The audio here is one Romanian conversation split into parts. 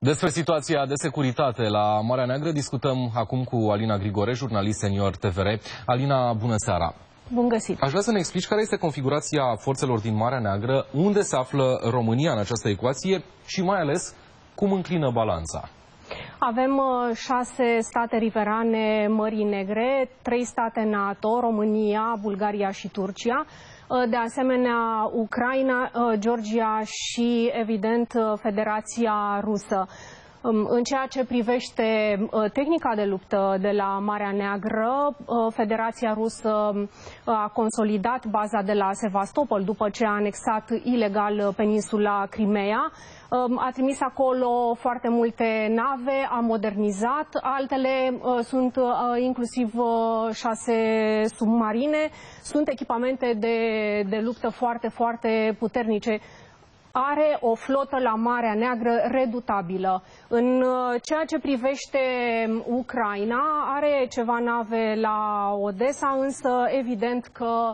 Despre situația de securitate la Marea Neagră discutăm acum cu Alina Grigore, jurnalist senior TVR. Alina, bună seara! Bun găsit! Aș vrea să ne explici care este configurația forțelor din Marea Neagră, unde se află România în această ecuație și mai ales cum înclină balanța. Avem 6 state riverane Mării Negre, 3 state NATO, România, Bulgaria și Turcia. De asemenea, Ucraina, Georgia și, evident, Federația Rusă. În ceea ce privește tehnica de luptă de la Marea Neagră, Federația Rusă a consolidat baza de la Sevastopol după ce a anexat ilegal peninsula Crimea. A trimis acolo foarte multe nave, a modernizat, altele sunt inclusiv 6 submarine, sunt echipamente de luptă foarte, foarte puternice. Are o flotă la Marea Neagră redutabilă. În ceea ce privește Ucraina, are ceva nave la Odessa, însă evident că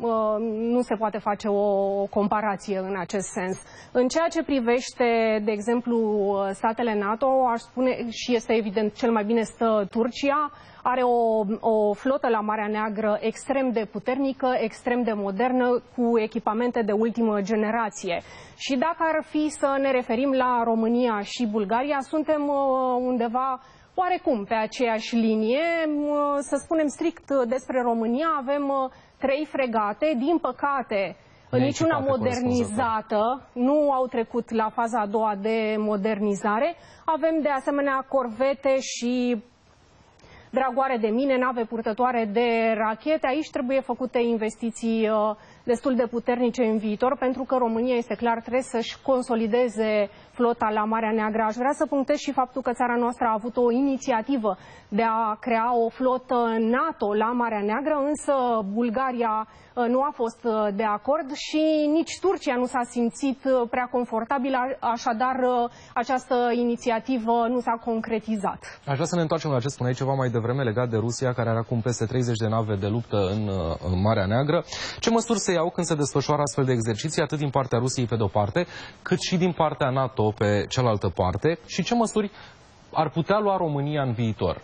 nu se poate face o comparație în acest sens. În ceea ce privește, de exemplu, statele NATO, aș spune, și este evident cel mai bine stă Turcia, are o flotă la Marea Neagră extrem de puternică, extrem de modernă, cu echipamente de ultimă generație. Și dacă ar fi să ne referim la România și Bulgaria, suntem undeva oarecum pe aceeași linie. Să spunem strict despre România, avem 3 fregate, din păcate niciuna modernizată, nu au trecut la faza a doua de modernizare. Avem de asemenea corvete și dragoare de mine, nave purtătoare de rachete. Aici trebuie făcute investiții destul de puternice în viitor, pentru că România, este clar, trebuie să-și consolideze flota la Marea Neagră. Aș vrea să punctez și faptul că țara noastră a avut o inițiativă de a crea o flotă NATO la Marea Neagră, însă Bulgaria nu a fost de acord și nici Turcia nu s-a simțit prea confortabilă, așadar această inițiativă nu s-a concretizat. Aș vrea să ne întoarcem la ce spuneai ceva mai devreme legat de Rusia, care are acum peste 30 de nave de luptă în Marea Neagră. Ce măsuri se iau când se desfășoară astfel de exerciții, atât din partea Rusiei pe de-o parte, cât și din partea NATO pe cealaltă parte? Și ce măsuri ar putea lua România în viitor?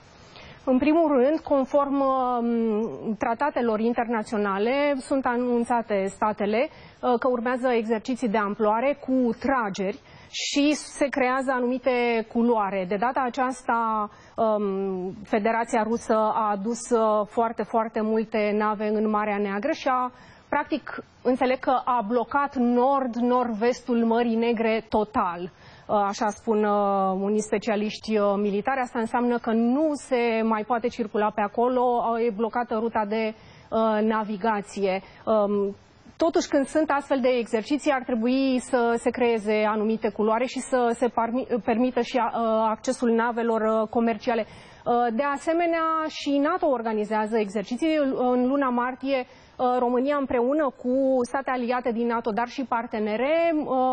În primul rând, conform tratatelor internaționale, sunt anunțate statele că urmează exerciții de amploare cu trageri și se creează anumite culoare. De data aceasta, Federația Rusă a adus foarte, foarte multe nave în Marea Neagră și practic, înțeleg că a blocat nord-nord-vestul Mării Negre total. Așa spun unii specialiști militari. Asta înseamnă că nu se mai poate circula pe acolo, e blocată ruta de navigație. Totuși, când sunt astfel de exerciții, ar trebui să se creeze anumite culoare și să se permită și accesul navelor comerciale. De asemenea, și NATO organizează exerciții. În luna martie, România, împreună cu state aliate din NATO, dar și partenere,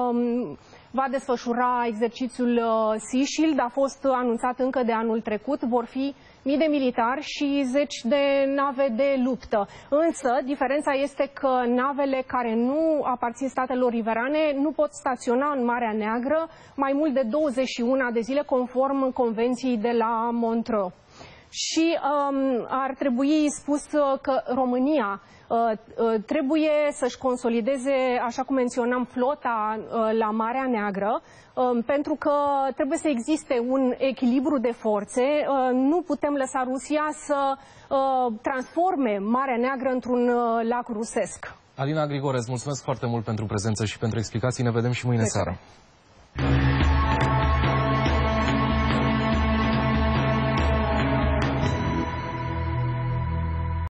va desfășura exercițiul Sea Shield. A fost anunțat încă de anul trecut. Vor fi mii de militari și 10 de nave de luptă. Însă, diferența este că navele care nu aparțin statelor riverane nu pot staționa în Marea Neagră mai mult de 21 de zile, conform convenției de la Montreux. Și ar trebui spus că România trebuie să-și consolideze, așa cum menționam, flota la Marea Neagră, pentru că trebuie să existe un echilibru de forțe. Nu putem lăsa Rusia să transforme Marea Neagră într-un lac rusesc. Alina Grigore, îți mulțumesc foarte mult pentru prezență și pentru explicații. Ne vedem și mâine seară.